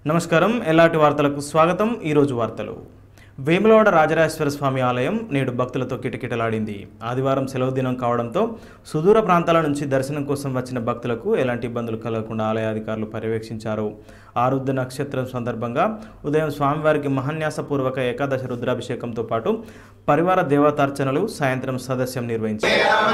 నమస్కారం ఎల్లాటి వార్తలకు స్వాగతం। ఈ రోజు వార్తలు వేములవాడ రాజరాజేశ్వర స్వామి ఆలయం నేడు భక్తులతో కిటకిటలాడింది। ఆదివారం సెలవు దినం కావడంతో సుదూర ప్రాంతాల నుంచి దర్శనం కోసం వచ్చిన భక్తులకు ఎలాంటి ఇబ్బందులు కలగకుండా ఆలయ అధికారులు పర్యవేక్షించారు। ఆరుద్ర నక్షత్రం సందర్భంగా ఉదయం స్వామివారికి మహాన్యాసపూర్వక ఏకాదశ రుద్రాభిషేకంతో పాటు పరివార దేవతార్చనలు, సాయంత్రం సదస్యం నిర్వహించారు।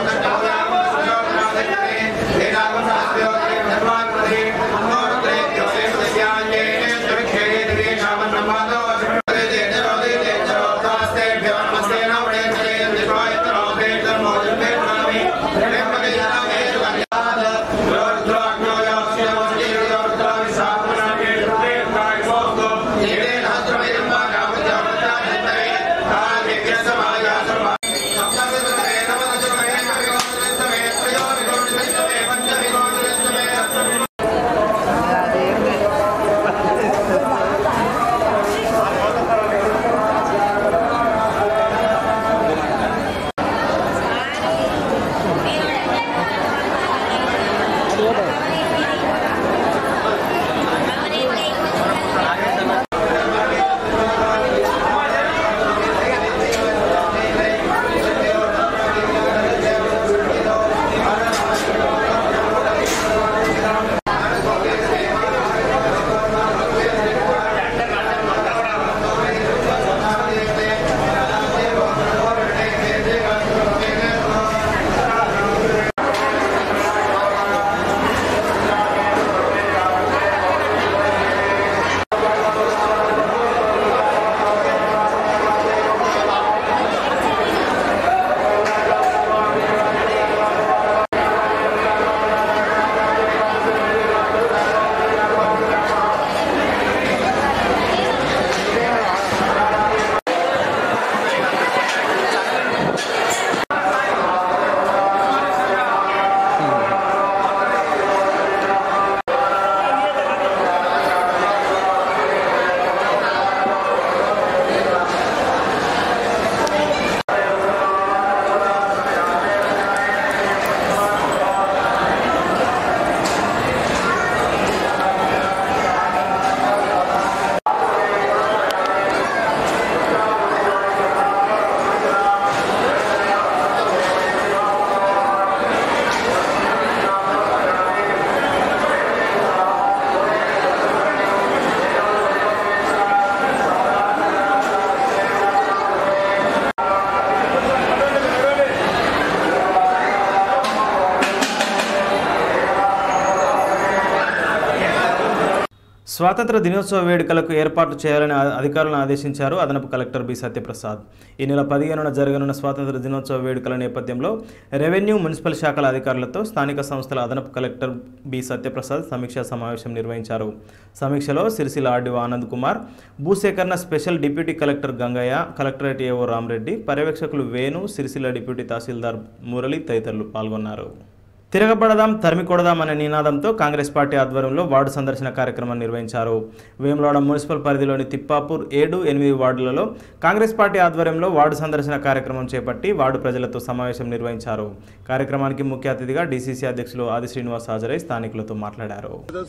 స్వాతంత్ర దినోత్సవ వేడుకలకు ఏర్పాట్లు చేయాలని అధికారులను ఆదేశించారు అదనపు కలెక్టర్ బి సత్యప్రసాద్। ఈ నెల 15న జరగనున్న స్వాతంత్ర దినోత్సవ వేడుకల నేపథ్యంలో రెవెన్యూ, మున్సిపల్ శాఖల అధికారులతో స్థానిక సంస్థల అదనపు కలెక్టర్ బి సత్యప్రసాద్ సమీక్షా సమావేశం నిర్వహించారు। సమీక్షలో సిరిసిల్ల ఆర్డీఓ ఆనంద్ కుమార్, భూసేకరణ special deputy collector Gangaiah, collectorate AO Rama Reddy, పర్యవేక్షకులు వేణు, సిరిసిల్ల డిప్యూటీ తహసీల్దార్ మురళి తదితరులు పాల్గొన్నారు। తిరగబడదాం తరిమికొడదాం అనే నినాదంతో కాంగ్రెస్ పార్టీ ఆధ్వర్యంలో వార్డు సందర్శన కార్యక్రమం నిర్వహించారు। వేములవాడ మున్సిపల్ పరిధిలోని తిప్పాపూర్ 7, 8 వార్డులలో కాంగ్రెస్ పార్టీ ఆధ్వర్యంలో వార్డు సందర్శన కార్యక్రమం చేపట్టి వార్డు ప్రజలతో సమావేశం నిర్వహించారు। కార్యక్రమానికి ముఖ్య అతిథిగా డీసీసీ అధ్యక్షులు ఆది శ్రీనివాస్ హాజరై స్థానికులతో మాట్లాడారు।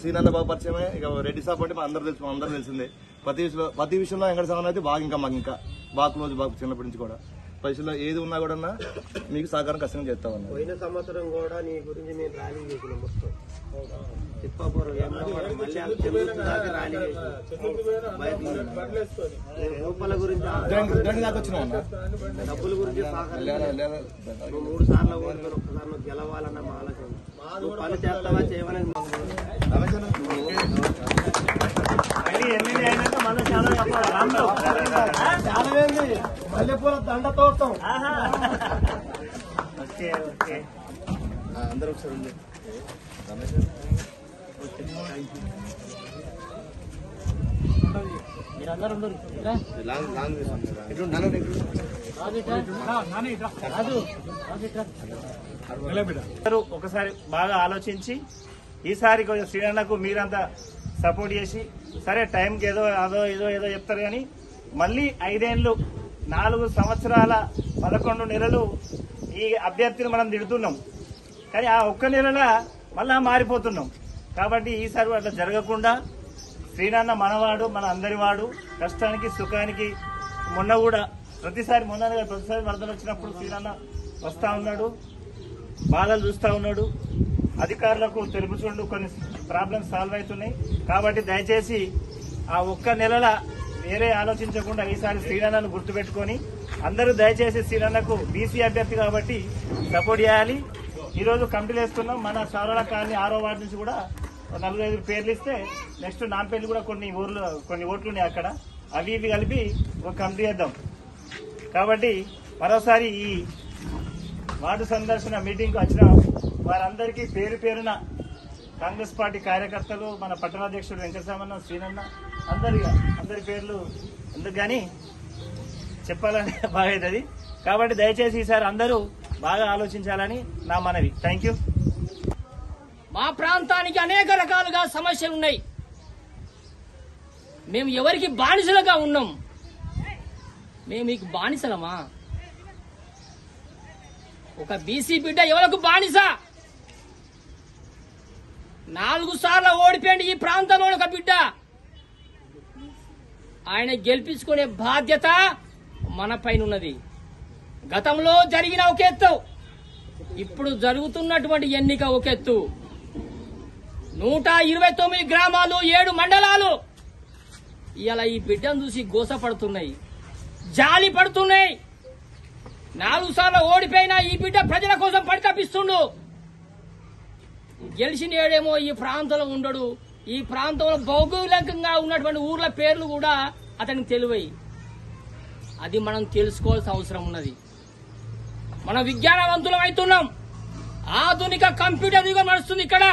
ప్రతి విషయంలో వెంకట సాగర్ అయితే బాగా క్లోజ్, బాగా చిన్నప్పటి నుంచి కూడా పైసల్లో ఏది ఉన్నా కూడా మీకు సహకారం ఖచ్చితంగా చేస్తామన్నా। పోయిన సంవత్సరం కూడా నీ గురించి మేము ర్యాలీ చేసినాం, మొత్తం తిప్పాపురం ర్యాలీ రూపాయల గురించి డబ్బుల గురించి సహకారం 3 సార్లు ఓడిపోయి ఒక్కసారి గెలవాలన్న మా ఆలోచన, పని చేస్తావా చేయమని మల్లెపూల దండ తోటం అందరూ ఒకసారి ఒకసారి బాగా ఆలోచించి ఈసారి కొంచెం శ్రీనన్నకు మీరంతా సపోర్ట్ చేసి, సరే టైంకి ఏదో ఏదో చెప్తారు కానీ మళ్ళీ 5 ఏళ్ళు 4 సంవత్సరాల 11 నెలలు ఈ అభ్యర్థిని మనం తిడుతున్నాం, కానీ ఆ ఒక్క నెలల మళ్ళా మారిపోతున్నాం। కాబట్టి ఈసారి అట్లా జరగకుండా శ్రీనాన్న మనవాడు, మన అందరి వాడు. కష్టానికి సుఖానికి మొన్న కూడా ప్రతిసారి వరదలు వచ్చినప్పుడు శ్రీనాన్న వస్తా ఉన్నాడు, బాధలు చూస్తా ఉన్నాడు. అధికారులకు తెలుపుచుండు కొన్ని ప్రాబ్లమ్స్ సాల్వ్ అవుతున్నాయి. కాబట్టి దయచేసి ఆ ఒక్క నెలల వేరే ఆలోచించకుండా ఈసారి శ్రీనాన్నను గుర్తుపెట్టుకొని అందరూ దయచేసి శ్రీనాన్నకు బీసీ అభ్యర్థి కాబట్టి సపోర్ట్ చేయాలి. ఈరోజు కమిటీలు వేస్తున్నాం. మన సారళ కాలనీ 6వ వార్డు నుంచి కూడా 4-5 పేర్లు ఇస్తే నెక్స్ట్ నాంపల్లి కూడా కొన్ని ఓట్లు ఉన్నాయి అక్కడ, అవి ఇవి కలిపి ఒక కమిటీ వేద్దాం. కాబట్టి మరోసారి ఈ వార్డు సందర్శన మీటింగ్కి వచ్చిన వారందరికీ పేరు పేరున కాంగ్రెస్ పార్టీ కార్యకర్తలు, మన పట్టణాధ్యక్షుడు వెంకటరామన్న, శ్రీనన్న, అందరి పేర్లు ఎందుకు కానీ చెప్పాలని బాగా అవుతుంది. కాబట్టి దయచేసి ఈసారి అందరూ బాగా ఆలోచించాలని నా మనవి. Thank you. మా ప్రాంతానికి అనేక రకాలుగా సమస్యలున్నాయి. మేము ఎవరికి బానిసలుగా ఉన్నాం? మేము మీకు బానిసలమా? ఒక బీసీ బిడ్డ ఎవరికి బానిస? 4 సార్లు ఓడిపోయింది ఈ ప్రాంతంలో ఒక బిడ్డ. ఆయన గెలిపించుకునే బాధ్యత మన పైన ఉన్నది. గతంలో జరిగిన ఒక ఎత్తు, ఇప్పుడు జరుగుతున్నటువంటి ఎన్నిక ఒక ఎత్తు. 129 గ్రామాలు, 7 మండలాలు ఇలా ఈ బిడ్డను చూసి గోసపడుతున్నాయి, జాలి పడుతున్నాయి. 4 సార్లు ఓడిపోయినా ఈ బిడ్డ ప్రజల కోసం పరితపిస్తుండు. గెలిచిన ఏడేమో ఈ ప్రాంతంలో ఉండడు. ఈ ప్రాంతంలో భౌగోళికంగా ఉన్నటువంటి ఊర్ల పేర్లు కూడా అతనికి తెలివై. అది మనం తెలుసుకోవాల్సిన అవసరం ఉన్నది. మనం విజ్ఞానవంతులం అవుతున్నాం. ఆధునిక కంప్యూటర్ యుగం నడుస్తుంది ఇక్కడ.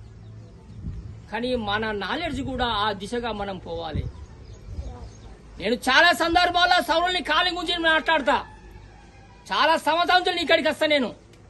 కానీ మన నాలెడ్జ్ కూడా ఆ దిశగా మనం పోవాలి. నేను చాలా సందర్భాల్లో సౌరుల్ని కాలి గురించి మాట్లాడతా. చాలా సంవత్సరాల నుంచి ఇక్కడికి వస్తా. నేను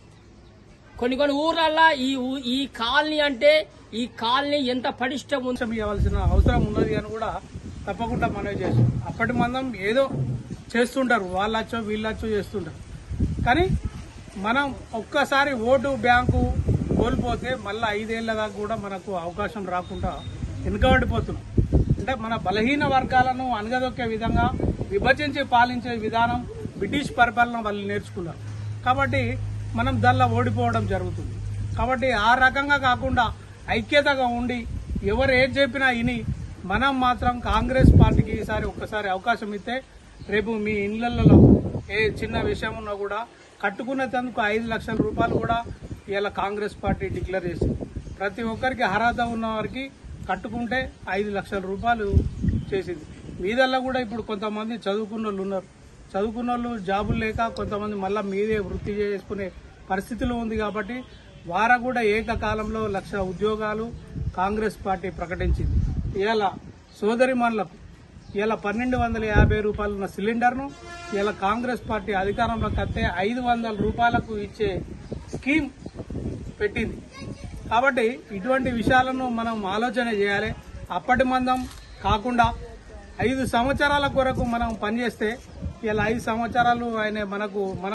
కొన్ని ఊర్లల్లా ఈ కాలనీ అంటే ఈ కాలనీ ఎంత పటిష్టం ఇవ్వాల్సిన అవసరం ఉన్నది అని కూడా తప్పకుండా మనవి చేస్తాం. అప్పటి మందం ఏదో చేస్తుంటారు, వాళ్ళొచ్చో వీళ్ళొచ్చో చేస్తుంటారు. కానీ మనం ఒక్కసారి ఓటు బ్యాంకు కోల్పోతే మళ్ళీ 5 ఏళ్ల దాకా కూడా మనకు అవకాశం రాకుండా వెనుకబడిపోతున్నాం. అంటే మన బలహీన వర్గాలను అణగదొక్కే విధంగా విభజించి పాలించే విధానం బ్రిటిష్ పరిపాలన వాళ్ళు నేర్చుకున్నారు. కాబట్టి మనం దానిలో ఓడిపోవడం జరుగుతుంది. కాబట్టి ఆ రకంగా కాకుండా ఐక్యతగా ఉండి ఎవరు ఏది చెప్పినా విని మనం మాత్రం కాంగ్రెస్ పార్టీకి ఈసారి ఒక్కసారి అవకాశం ఇస్తే రేపు మీ ఇళ్లలో ఏ చిన్న విషయం ఉన్నా కూడా కట్టుకునేందుకు 5 లక్షల రూపాయలు కూడా ఇలా కాంగ్రెస్ పార్టీ డిక్లేర్ చేసింది. ప్రతి ఒక్కరికి అర్హత ఉన్న వారికి కట్టుకుంటే 5 లక్షల రూపాయలు చేసింది. మీదల్లా కూడా ఇప్పుడు కొంతమంది చదువుకున్న వాళ్ళు ఉన్నారు. చదువుకున్న వాళ్ళు జాబులు లేక కొంతమంది మళ్ళీ మీదే వృత్తి చేసుకునే పరిస్థితులు ఉంది. కాబట్టి వారు కూడా ఏకకాలంలో 1,00,000 ఉద్యోగాలు కాంగ్రెస్ పార్టీ ప్రకటించింది. ఇలా సోదరిమణులకు ఇలా 1,250 రూపాయలు ఉన్న సిలిండర్ను ఇలా కాంగ్రెస్ పార్టీ అధికారంలోకి వస్తే 500 రూపాయలకు ఇచ్చే స్కీమ్ పెట్టింది. కాబట్టి ఇటువంటి విషయాలను మనం ఆలోచన చేయాలి. అప్పటి మందం కాకుండా 5 సంవత్సరాల కొరకు మనం పనిచేస్తే ఇలా 5 సంవత్సరాలు ఆయన మన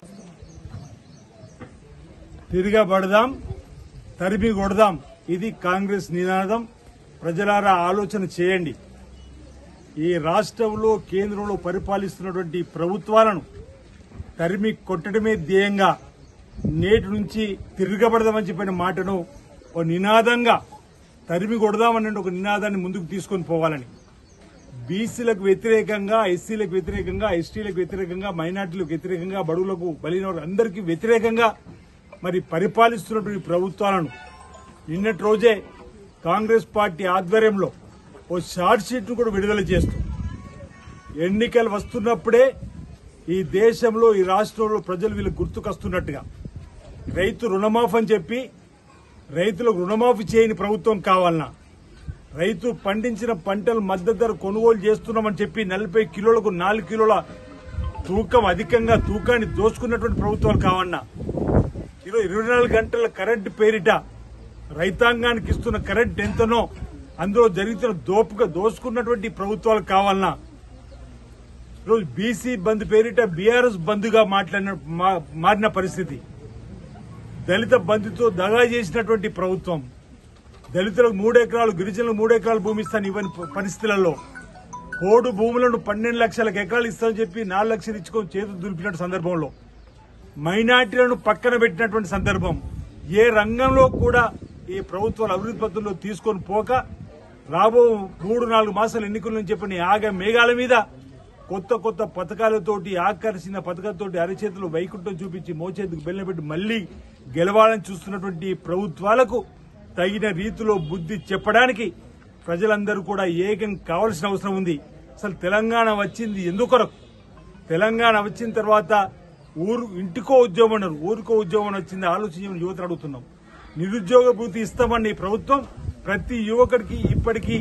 తిరగబడదాం, తరిమి కొడదాం. ఇది కాంగ్రెస్ నినాదం. ప్రజలారా ఆలోచన చేయండి. ఈ రాష్ట్రంలో కేంద్రంలో పరిపాలిస్తున్నటువంటి ప్రభుత్వాలను తరిమి కొట్టడమే ధ్యేయంగా నేటి నుంచి తిరగబడదామని చెప్పిన మాటను ఒక నినాదంగా తరిమి కొడదామనే ఒక నినాదాన్ని ముందుకు తీసుకొని పోవాలని, బీసీలకు వ్యతిరేకంగా, ఎస్సీలకు వ్యతిరేకంగా, ఎస్టీలకు వ్యతిరేకంగా, మైనార్టీలకు వ్యతిరేకంగా, బడుగులకు బలైన అందరికీ వ్యతిరేకంగా మరి పరిపాలిస్తున్నటువంటి ప్రభుత్వాలను నిన్నటి రోజే కాంగ్రెస్ పార్టీ ఆధ్వర్యంలో ఓ షార్ట్ షీట్ కూడా విడుదల చేస్తూ ఎన్నికలు వస్తున్నప్పుడే ఈ దేశంలో ఈ రాష్ట్రంలో ప్రజలు వీళ్ళు గుర్తుకొస్తున్నట్టుగా రైతు రుణమాఫీ అని చెప్పి రైతులకు రుణమాఫీ చేయని ప్రభుత్వం కావాలన్నా, రైతు పండించిన పంటలు మద్దతు ధర కొనుగోలు చేస్తున్నామని చెప్పి 40 కిలోలకు 4 కిలోల తూకం అధికంగా తూకాన్ని దోచుకున్నటువంటి ప్రభుత్వాలు కావన్నా, ఈరోజు 24 గంటల కరెంటు పేరిట రైతాంగానికి ఇస్తున్న కరెంట్ ఎంతనో అందులో జరుగుతున్న దోసుకున్నటువంటి ప్రభుత్వాలు కావాలన్నా, ఈరోజు బీసీ బంద్ పేరిట బీఆర్ఎస్ బంద్గా మారిన పరిస్థితి, దళిత బంధుతో దగా చేసినటువంటి ప్రభుత్వం, దళితులకు 3 ఎకరాలు, గిరిజనులకు 3 ఎకరాలు భూమి ఇస్తాను ఇవ్వని పరిస్థితులలో కోడు భూములను 12 లక్షల ఎకరాలు ఇస్తామని చెప్పి 4 లక్షలు ఇచ్చుకొని చేతులు దులిపినట్టు సందర్భంలో మైనార్టీలను పక్కన పెట్టినటువంటి సందర్భం, ఏ రంగంలో కూడా ఈ ప్రభుత్వాలు అభివృద్ధి పద్ధతుల్లో తీసుకొని పోక రాబో 3-4 మాసాలు ఎన్నికలను చెప్పిన ఆగ మేఘాల మీద కొత్త కొత్త పథకాలతోటి ఆకర్షణ పథకాలతోటి అరచేతులు వైకుంఠం చూపించి మోచేతికి బెల్లం పెట్టి మళ్లీ గెలవాలని చూస్తున్నటువంటి ప్రభుత్వాలకు తగిన రీతిలో బుద్ధి చెప్పడానికి ప్రజలందరూ కూడా ఏకం కావాల్సిన అవసరం ఉంది. అసలు తెలంగాణ వచ్చింది ఎందుకొరకు? తెలంగాణ వచ్చిన తర్వాత ఇంటికో ఉద్యోగం అన్నారు, ఊరికో ఉద్యోగం వచ్చింది ఆలోచించమని యువతను అడుగుతున్నాం. నిరుద్యోగ భృతి ఇస్తామని ప్రభుత్వం ప్రతి యువకుడికి ఇప్పటికీ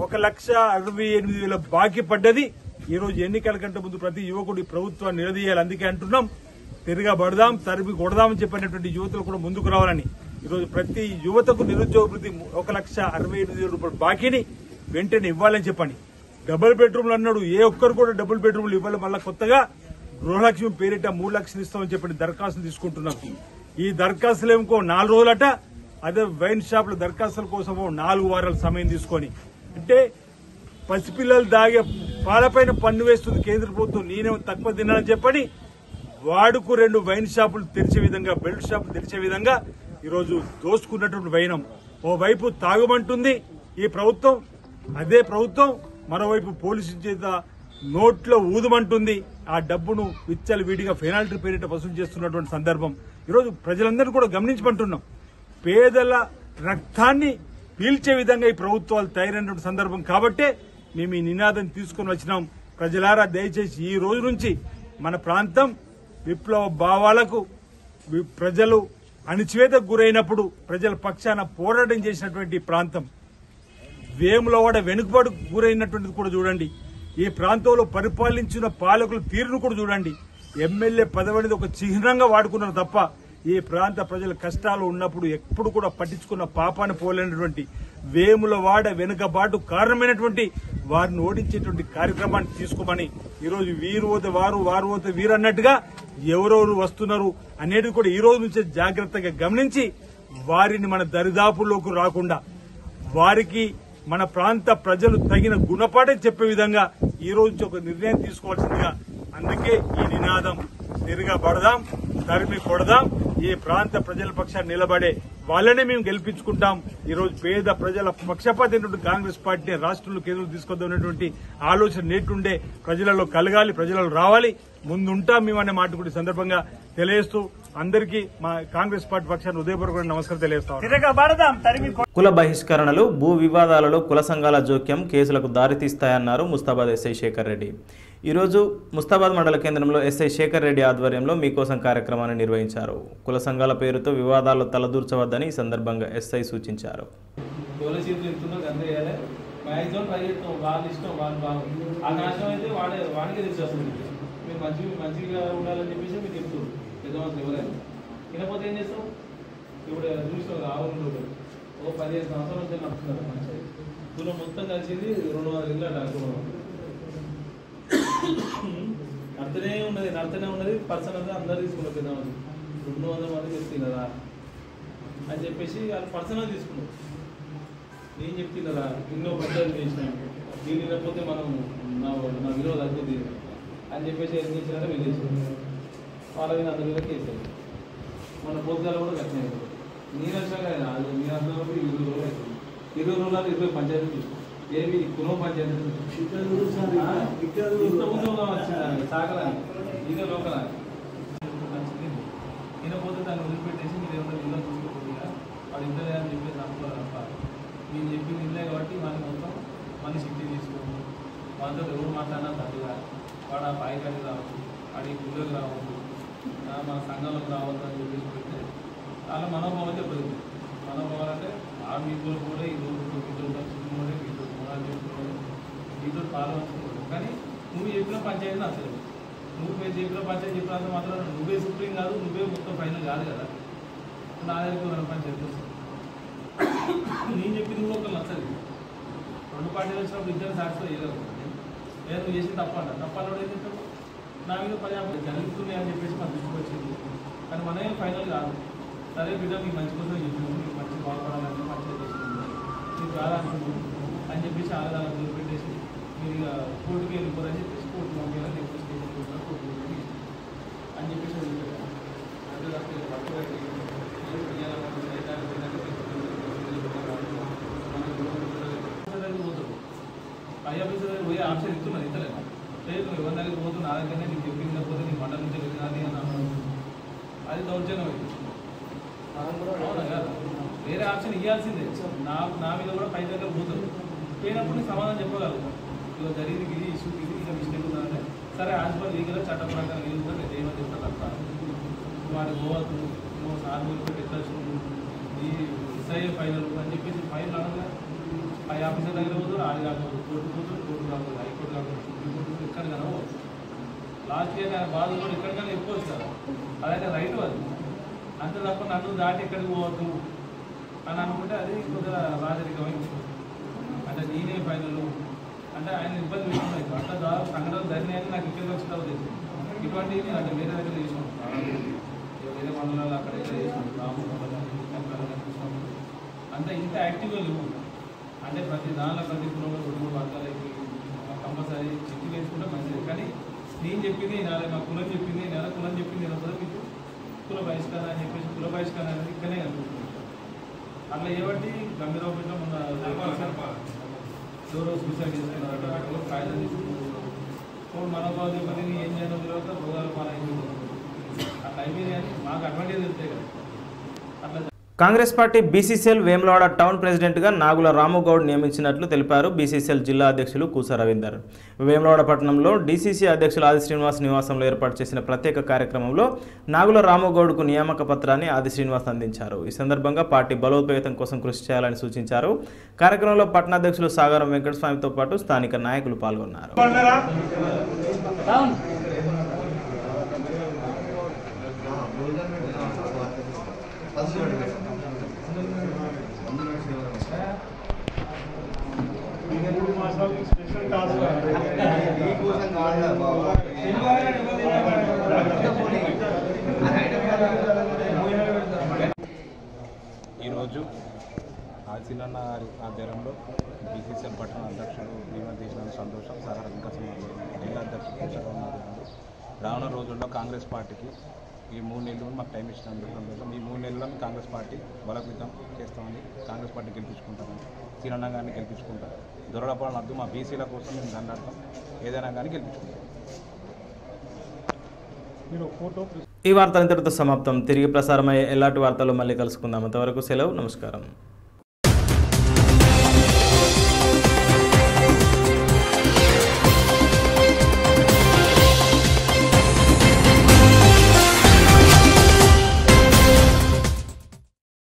1,68,000 బాకీ పడ్డది. ఈ రోజు ఎన్నికల కంటే ముందు ప్రతి యువకుడి ప్రభుత్వాన్ని నిలదీయాలి. అందుకే అంటున్నాం, తిరగబడదాం, తరిమి కొడదామని చెప్పినటువంటి యువతలు కూడా ముందుకు రావాలని. ఈరోజు ప్రతి యువతకు నిరుద్యోగ భృతి 1,68,000 బాకీని వెంటనే ఇవ్వాలని చెప్పండి. డబుల్ బెడ్రూమ్లు అన్నాడు, ఏ ఒక్కరు కూడా డబుల్ బెడ్రూమ్లు ఇవ్వాలి. మళ్ళా కొత్తగా గృహలక్ష్మి పేరిట 3 లక్షలు ఇస్తామని చెప్పి దరఖాస్తులు తీసుకుంటున్నాం. ఈ దరఖాస్తులు ఏమో 4 రోజులట, అదే వైన్ షాపుల దరఖాస్తుల కోసమో 4 వారాల సమయం తీసుకొని, అంటే పసిపిల్లలు దాగే పాలపైన పన్ను వేస్తుంది కేంద్ర ప్రభుత్వం, నేనేమో తక్కువ తిన్నానని చెప్పని వాడుకు 2 వైన్ షాపులు తెరిచే విధంగా, బెల్ట్ షాపులు తెరిచే విధంగా ఈరోజు దోసుకున్నటువంటి వైనం. ఓవైపు తాగమంటుంది ఈ ప్రభుత్వం, అదే ప్రభుత్వం మరోవైపు పోలీసు చేత నోట్లో ఊదమంటుంది. ఆ డబ్బును విచ్చలు వీడిగా పెనాల్టీ పేరిట వసూలు చేస్తున్నటువంటి సందర్భం ఈరోజు ప్రజలందరూ కూడా గమనించమంటున్నాం. పేదల రక్తాన్ని పీల్చే విధంగా ఈ ప్రభుత్వాలు తయారైనటువంటి సందర్భం కాబట్టే మేము ఈ నినాదం తీసుకుని వచ్చినాం. ప్రజలారా, దయచేసి ఈ రోజు నుంచి మన ప్రాంతం విప్లవ భావాలకు ప్రజలు అణిచివేతకు గురైనప్పుడు ప్రజల పక్షాన పోరాటం చేసినటువంటి ప్రాంతం. వేములవాడ వెనుకబడి గురైనటువంటిది కూడా చూడండి. ఈ ప్రాంతంలో పరిపాలించిన పాలకుల తీరును కూడా చూడండి. ఎమ్మెల్యే పదవి అనేది ఒక చిహ్నంగా వాడుకున్నారు తప్ప ఈ ప్రాంత ప్రజల కష్టాలు ఉన్నప్పుడు ఎప్పుడు కూడా పట్టించుకున్న పాపాన్ని పోలేనటువంటి వేములవాడ వెనుకబాటు కారణమైనటువంటి వారిని ఓడించేటువంటి కార్యక్రమాన్ని తీసుకోమని ఈరోజు వీరు పోతే వారు, వారు పోతే వీరు అన్నట్టుగా ఎవరెవరు వస్తున్నారు అనేది కూడా ఈ రోజు నుంచే జాగ్రత్తగా గమనించి వారిని మన దరిదాపుల్లోకి రాకుండా వారికి మన ప్రాంత ప్రజలు తగిన గుణపాఠం చెప్పే విధంగా ఈ రోజు ఒక నిర్ణయం తీసుకోవాల్సిందిగా, అందుకే ఈ నినాదం తిరగబడదాం, తరిమి కొడదాం, ఈ ప్రాంత ప్రజల పక్షాన్ని నిలబడే వాళ్ళనే మేము గెలిపించుకుంటాం. ఈ రోజు పేద ప్రజల పక్షపాతమైనటువంటి కాంగ్రెస్ పార్టీ రాష్ట్రంలో కేంద్రంలో తీసుకొద్దామనేటువంటి ఆలోచన నేటుండే ప్రజలలో కలగాలి, ప్రజలలో రావాలి, ముందుంటాం మేము అనే మాట కూడా సందర్భంగా తెలియజేస్తూ అందరికీ మా కాంగ్రెస్ పార్టీ పక్షాన్ని ఉదయపూర్వక నమస్కారం తెలియజేస్తాం. తిరగబడదాం, తరిమి కుల బహిష్కరణలు, భూ వివాదాలలో కుల సంఘాల జోక్యం కేసులకు దారితీస్తాయన్నారు ముస్తాబాద్ ఎస్ఐ శేఖర్ రెడ్డి. ఈరోజు ముస్తాబాద్ మండల కేంద్రంలో ఎస్ఐ శేఖర్ రెడ్డి ఆధ్వర్యంలో మీకోసం కార్యక్రమాన్ని నిర్వహించారు. కుల సంఘాల పేరుతో వివాదాల్లో తలదూర్చవద్దని ఈ సందర్భంగా ఎస్ఐ సూచించారు. మంచిగా ఉండాలని చెప్పేసి మీకు చెప్తారు పెద్దవాళ్ళు ఎవరైనా. వినకపోతే ఏం చేస్తాం? ఇప్పుడు చూస్తాం ఆవులు 15 సంవత్సరాల నుంచి నడుస్తున్నారు. మంచిగా దూరం మొత్తం కలిసింది 200 ఇళ్ళు అంటారు. నడుతూనే ఉన్నది పర్సన్ అంతా అందరూ తీసుకున్నారు. పెద్దవాళ్ళు 200 మంది చెప్తుంది కదా అని చెప్పేసి వాళ్ళు పర్సనల్ తీసుకున్నారు. నేను చెప్తుంది కదా ఎన్నో పంచాయతీలు చేసినాం, దీన్ని వినకపోతే మనం నా విలువ తగ్గుతుంది అని చెప్పేసి ఏం చేసినారో వీళ్ళు చేసినారు. వాళ్ళ మీద అందరి మీద కేసు మన పోతుగాలు కూడా కట్టినాయి. నేను వచ్చాక నేను అందరూ 20 రోజులు అవుతుంది. 20 రోజులు 20 పంచాయతీలు చూసుకో. ఏమి కులం పంచాయతీ ఇంతకుముందు వచ్చింది సాగరాని ఇదే లోకలాని వచ్చింది. తినకపోతే దాన్ని వదిలిపెట్టేసి మీరు ఏమన్నా ఇల్లు చూసుకోకుండా వాడు ఇంటలే అని చెప్పేసి అనుకోవాలి తప్ప మీరు చెప్పింది ఇల్లే కాబట్టి వాళ్ళు మొత్తం మళ్ళీ సిటీ తీసుకోండి. వాళ్ళతో ఎవరు మాట్లాడినా తప్పుగా వాడు ఆ పాయికాడికి రావద్దు, వాడి గుళ్ళకి రావద్దు, మన సంఘంలోకి రావద్దు అని చెప్పేసి పెడితే వాళ్ళ మనోభావం చెప్పలేదు. మనోభావాలు అంటే ఆ మీతో కూడా ఈ రోజు మీతో చూసుకున్నాడే, మీతో మూడాలు చేసుకున్నాడు, మీతో పాల్గొంటున్నాడు. కానీ నువ్వు చెప్పిన పంచాయతీ నచ్చలేదు. నువ్వు చెప్పిన పంచాయతీ చెప్పినంత మాత్రం నువ్వే సుప్రీం కాదు, నువ్వే మొత్తం ఫైనల్ కాదు కదా. నా దగ్గర పంచాయతీ వస్తుంది. నేను చెప్పింది కూడా ఒకరు నచ్చదు. 2 పార్టీలు వచ్చినప్పుడు ఇద్దరు సాక్షిలో చేయగలుగుతుంది. నేను నువ్వు చేసి తప్పంట తప్పలో ఏం చెప్తావు? నా మీద పర్యాప్తం జరుగుతున్నాయి అని చెప్పేసి మన దృష్టికి వచ్చింది. కానీ మనమే ఫైనల్ కాదు. సరే బిడ్డ మీకు మంచి కోసం చెప్పింది, మీకు మంచి బాగుపడాలని మంచిగా చేసింది. మీరు రాదంటున్నారు అని చెప్పేసి ఆధారాలు దొరిపెట్టేసి మీరు ఇక కోర్టుకి వెళ్ళిపోరని చెప్పేసి కోర్టు పంపించాలని చెప్పేసి స్టేషన్ కోర్టులో కోర్టు అని చెప్పేసి వదిలిపెట్టాను. అంటే అసలు పట్టు కట్టి పోతారు పై ఆఫీసర్ దగ్గర పోయే ఆప్షన్ ఇస్తున్నది ఇతలేదు లేదు ఎవరి దగ్గర పోతున్నా నా దగ్గరనే నీకు చెప్పింది పోతే నీ మండలం నుంచి వెళ్ళినది అని అన్నాను. అది దౌర్జన్యం అయింది. అవునా కాదు వేరే ఆప్షన్ ఇవ్వాల్సిందే. నా మీద కూడా పై దగ్గర పోతారు పోయినప్పుడు నీకు సమాధానం చెప్పగలుగుతాం. ఇక జరిగింది ఇది ఇష్యూ ఇది ఇక మిస్టేక్ ఉందంటే సరే హాస్పిటల్ లీగల్ చట్ట ప్రకారం ఏది ఉందో నేను ఏమని చెప్తాను తప్ప వాడికి పోవద్దు నువ్వు సార్ పెట్టి ఎట్లా ఈ ఎస్ఐ ఫైనల్ అని చెప్పేసి ఫైల్ అనగా పై ఆఫీసర్ దగ్గర పోతారు ఆడి కాకపోతే కోర్టు పోతారు కోర్టు కాకపోతే హైకోర్టు కాకపోతే సుప్రీంకోర్టు ఎక్కడికైనా లాస్ట్ ఇయర్ ఆయన బాధ కూడా ఎక్కడికైనా ఎక్కువ వస్తారు. అదైతే రైట్ అది అంతే తప్ప నన్ను దాటి ఎక్కడికి పోవద్దు అని అనుకుంటే అది కొద్దిగా రాజరికమైంది. అంటే నేనే ఫైనల్ అంటే ఆయన ఇబ్బంది పెట్టుకున్నాయి. అట్లా దాదాపు సంఘటనలు జరిగినాయని నాకు ఇక్కడికి వచ్చిన తర్వాత తెలిసింది. ఇటువంటివి నేను అంటే వేరే దగ్గర చేసినాను వేరే మండలాలు అక్కడ ఇక్కడ చేసినాను అంతా ఇంత యాక్టివ్గా లేవు. అంటే ప్రతి దానిలో ప్రతి కులంలో 2-3 వర్గాలకి కంపల్సరీ చెక్కి వేసుకుంటే మంచిది. కానీ నేను చెప్పింది నాలే మా కులం చెప్పింది నెల కులం చెప్పింది వస్తుంది మీకు కుల బహిష్కరణ అని చెప్పేసి కుల బహిష్కరణ అనేది ఇక్కడనే కనిపిస్తుంది. అట్లా ఏబట్టి గంభీరావుపేటలో మొన్న ఎవరో సూసైడ్ చేసుకున్నారు కాయిదా తీసుకున్నారు మనోభావం పని ఏం చేయడం తర్వాత భోగాల పాలైంది. అట్లా అయిపోయింది అని మాకు అడ్వాంటేజ్ వెళ్తాయి కదా. అట్లా Congress party BCCL Vemulawada town ప్రెసిడెంట్గా నాగుల రాముగౌడ్ నియమించినట్లు తెలిపారు బీసీసీఎల్ జిల్లా అధ్యక్షులు కూస రవీందర్. వేములవాడ పట్టణంలో డీసీసీ అధ్యక్షులు ఆది శ్రీనివాస్ నివాసంలో ఏర్పాటు చేసిన ప్రత్యేక కార్యక్రమంలో నాగుల రాముగౌడ్కు నియామక పత్రాన్ని ఆది శ్రీనివాస్ అందించారు. ఈ సందర్భంగా పార్టీ బలోపేతం కోసం కృషి చేయాలని సూచించారు. కార్యక్రమంలో పట్టణాధ్యక్షులు సాగరం వెంకటస్వామితో పాటు స్థానిక నాయకులు పాల్గొన్నారు. ఈరోజు ఆసినన్న గారి ఆధ్వర్యంలో బీసీసీఎల్ పట్టణ అధ్యక్షుడు నియమనం చేసిన సంతోషం సాగర వెంకటస్వామి జిల్లా అధ్యక్షుడు రానున్న రోజుల్లో కాంగ్రెస్ పార్టీకి ఈ 3 నెలలు మాకు టైం ఇచ్చినందుకు సంతోషం. ఈ 3 నెలల్లో కాంగ్రెస్ పార్టీ బలోపేతం చేస్తామని కాంగ్రెస్ పార్టీ గెలిపించుకుంటామని సీనన్న గారిని గెలిపించుకుంటాం. దొరలపాలన వద్దు మా బీసీల కోసం మేము దండాడతాం ఏదైనా కానీ గెలిపించుకుంటాం. ఈ వార్త ఇంతటితో సమాప్తం. తిరిగి ప్రసారమయ్యే ఎలాంటి వార్తలు మళ్ళీ కలుసుకుందాం. అంతవరకు సెలవు. నమస్కారం.